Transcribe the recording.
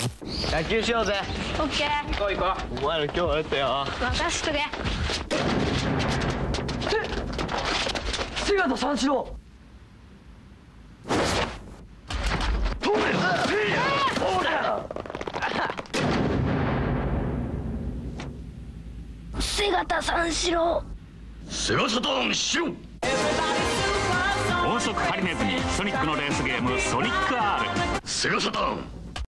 野球しようぜ。 オッケー。 行こう行こう。お前ら今日はやったよ。 任しとけ。 瀬形三四郎。 瀬形三四郎。 セガサターンしろ。 高速ハリネズミソニックのレースゲームソニック R。 セガサターン